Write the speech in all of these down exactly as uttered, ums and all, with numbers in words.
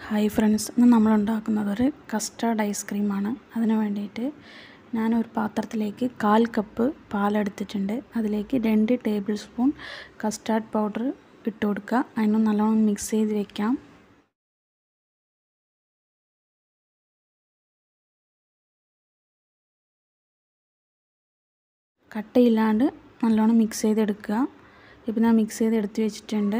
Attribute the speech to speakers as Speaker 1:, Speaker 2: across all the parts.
Speaker 1: Hi friends, ഇന്ന് നമ്മൾ ഉണ്ടാക്കുന്നത് ഒരു കസ്റ്റാർഡ് ഐസ്ക്രീമാണ്. അതിന് വേണ്ടിയിട്ട് ഞാനൊരു പാത്രത്തിലേക്ക് കാൽ കപ്പ് പാലെടുത്തിട്ടുണ്ട്. അതിലേക്ക് രണ്ട് ടേബിൾ സ്പൂൺ കസ്റ്റാർഡ് പൗഡർ ഇട്ട് കൊടുക്കുക. അതിന് നല്ലോണം മിക്സ് ചെയ്ത് വെക്കാം. കട്ടയില്ലാണ്ട് നല്ലോണം മിക്സ് ചെയ്തെടുക്കുക. ഇപ്പം ഞാൻ മിക്സ് ചെയ്ത് എടുത്ത് വെച്ചിട്ടുണ്ട്.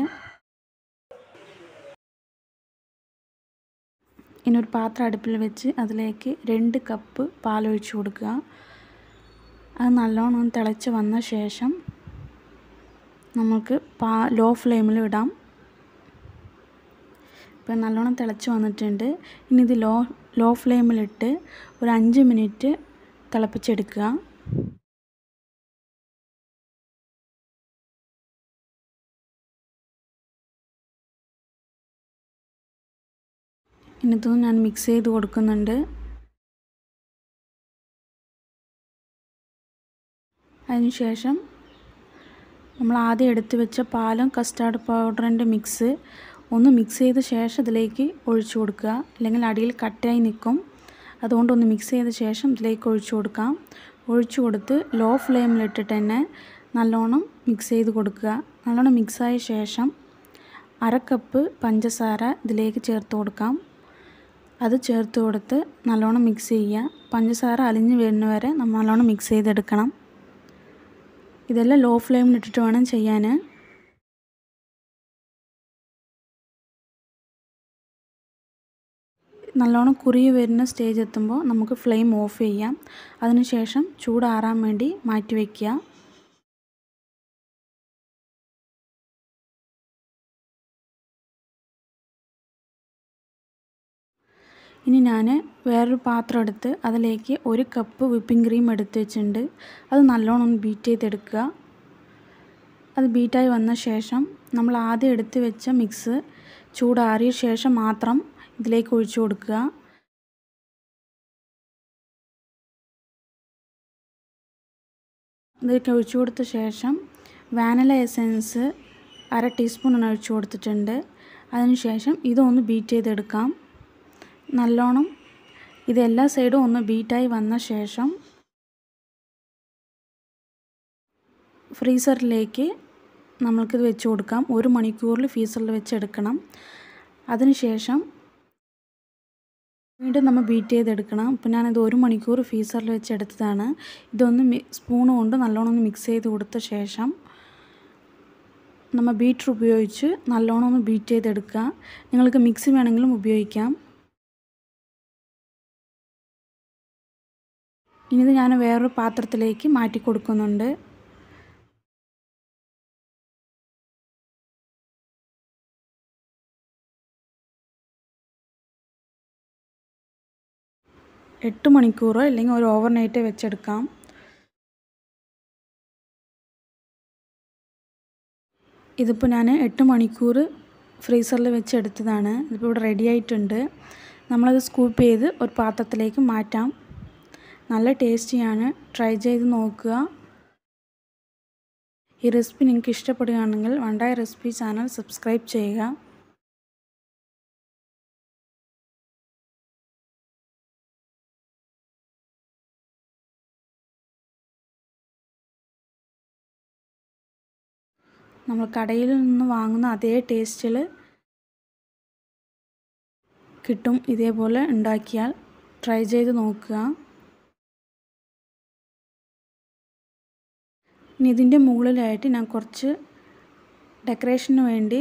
Speaker 1: ഇനി ഒരു പാത്രം അടുപ്പിൽ വെച്ച് അതിലേക്ക് രണ്ട് കപ്പ് പാലൊഴിച്ച് കൊടുക്കുക. അത് നല്ലോണം തിളച്ച് വന്ന ശേഷം നമുക്ക് പാ ലോ ഫ്ലെയിമിൽ ഇടാം. ഇപ്പം നല്ലോണം തിളച്ച് വന്നിട്ടുണ്ട്. ഇനി ഇത് ലോ ലോ ഫ്ലെയിമിലിട്ട് ഒരു അഞ്ച് മിനിറ്റ് തിളപ്പിച്ചെടുക്കുക. ഇനി ഇതൊന്നും ഞാൻ മിക്സ് ചെയ്ത് കൊടുക്കുന്നുണ്ട്. അതിനുശേഷം നമ്മൾ ആദ്യം എടുത്ത് വെച്ച പാലും കസ്റ്റാർഡ് പൗഡറിൻ്റെ മിക്സ് ഒന്ന് മിക്സ് ചെയ്ത ശേഷം ഇതിലേക്ക് ഒഴിച്ചു കൊടുക്കുക. അല്ലെങ്കിൽ അടിയിൽ കട്ടയായി നിൽക്കും. അതുകൊണ്ടൊന്ന് മിക്സ് ചെയ്ത ശേഷം ഇതിലേക്ക് ഒഴിച്ചു കൊടുക്കാം. ഒഴിച്ചു കൊടുത്ത് ലോ ഫ്ലെയിമിലിട്ടിട്ട് തന്നെ നല്ലോണം മിക്സ് ചെയ്ത് കൊടുക്കുക. നല്ലോണം മിക്സായ ശേഷം അര കപ്പ് പഞ്ചസാര ഇതിലേക്ക് ചേർത്ത് കൊടുക്കാം. അത് ചേർത്ത് കൊടുത്ത് നല്ലോണം മിക്സ് ചെയ്യുക. പഞ്ചസാര അലിഞ്ഞ് വരുന്ന വരെ നമ്മൾ നല്ലോണം മിക്സ് ചെയ്തെടുക്കണം. ഇതെല്ലാം ലോ ഫ്ലെയിമിലിട്ടിട്ട് വേണം ചെയ്യാൻ. നല്ലോണം കുറുകി വരുന്ന സ്റ്റേജ് എത്തുമ്പോൾ നമുക്ക് ഫ്ലെയിം ഓഫ് ചെയ്യാം. അതിനുശേഷം ചൂടാറാൻ വേണ്ടി മാറ്റി വയ്ക്കുക. ഇനി ഞാൻ വേറൊരു പാത്രം എടുത്ത് അതിലേക്ക് ഒരു കപ്പ് വിപ്പിംഗ് ക്രീം എടുത്ത് വെച്ചിട്ടുണ്ട്. അത് നല്ലോണം ഒന്ന് ബീറ്റ് ചെയ്തെടുക്കുക. അത് ബീറ്റായി വന്ന ശേഷം നമ്മൾ ആദ്യം എടുത്ത് വെച്ച മിക്സ് ചൂടാറിയ ശേഷം മാത്രം ഇതിലേക്ക് ഒഴിച്ചു കൊടുക്കുക. ഇതിലേക്ക് ഒഴിച്ചു കൊടുത്ത ശേഷം വാനില എസൻസ് അര ടീസ്പൂൺ ഒഴിച്ചു കൊടുത്തിട്ടുണ്ട്. അതിനുശേഷം ഇതൊന്ന് ബീറ്റ് ചെയ്തെടുക്കാം. നല്ലോണം ഇതെല്ലാ സൈഡും ഒന്ന് ബീറ്റായി വന്ന ശേഷം ഫ്രീസറിലേക്ക് നമ്മൾക്കിത് വെച്ച് കൊടുക്കാം. ഒരു മണിക്കൂറിൽ ഫ്രീസറിൽ വെച്ചെടുക്കണം. അതിനുശേഷം വീണ്ടും നമ്മൾ ബീറ്റ് ചെയ്തെടുക്കണം. അപ്പോൾ ഞാനിത് ഒരു മണിക്കൂർ ഫ്രീസറിൽ വെച്ചെടുത്തതാണ്. ഇതൊന്ന് സ്പൂൺ കൊണ്ട് നല്ലോണം ഒന്ന് മിക്സ് ചെയ്ത് കൊടുത്ത ശേഷം നമ്മൾ ബീറ്റർ ഉപയോഗിച്ച് നല്ലോണം ഒന്ന് ബീറ്റ് ചെയ്തെടുക്കുക. നിങ്ങൾക്ക് മിക്സി വേണമെങ്കിലും ഉപയോഗിക്കാം. ഇനി ഇത് ഞാൻ വേറൊരു പാത്രത്തിലേക്ക് മാറ്റി കൊടുക്കുന്നുണ്ട്. എട്ട് മണിക്കൂറോ അല്ലെങ്കിൽ ഒരു ഓവർനൈറ്റ് വെച്ചെടുക്കാം. ഇതിപ്പോൾ ഞാൻ എട്ട് മണിക്കൂർ ഫ്രീസറിൽ വെച്ചെടുത്തതാണ്. ഇതിപ്പോൾ ഇവിടെ റെഡി ആയിട്ടുണ്ട്. നമ്മളത് സ്കൂപ്പ് ചെയ്ത് ഒരു പാത്രത്തിലേക്ക് മാറ്റാം. നല്ല ടേസ്റ്റിയാണ്. ട്രൈ ചെയ്ത് നോക്കുക. ഈ റെസിപ്പി നിങ്ങൾക്ക് ഇഷ്ടപ്പെടുകയാണെങ്കിൽ വണ്ടായ റെസിപ്പി ചാനൽ സബ്സ്ക്രൈബ് ചെയ്യുക. നമ്മൾ കടയിൽ നിന്ന് വാങ്ങുന്ന അതേ ടേസ്റ്റിൽ കിട്ടും. ഇതേപോലെ ഉണ്ടാക്കിയാൽ ട്രൈ ചെയ്ത് നോക്കുക. ഇനി ഇതിൻ്റെ മുകളിലായിട്ട് ഞാൻ കുറച്ച് ഡെക്കറേഷന് വേണ്ടി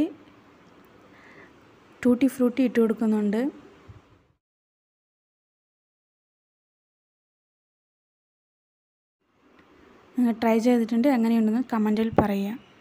Speaker 1: ടൂട്ടി ഫ്രൂട്ടി ഇട്ട് കൊടുക്കുന്നുണ്ട്. നിങ്ങൾ ട്രൈ ചെയ്തിട്ടുണ്ട് എങ്ങനെയുണ്ടെന്ന് കമൻറ്റിൽ പറയുക.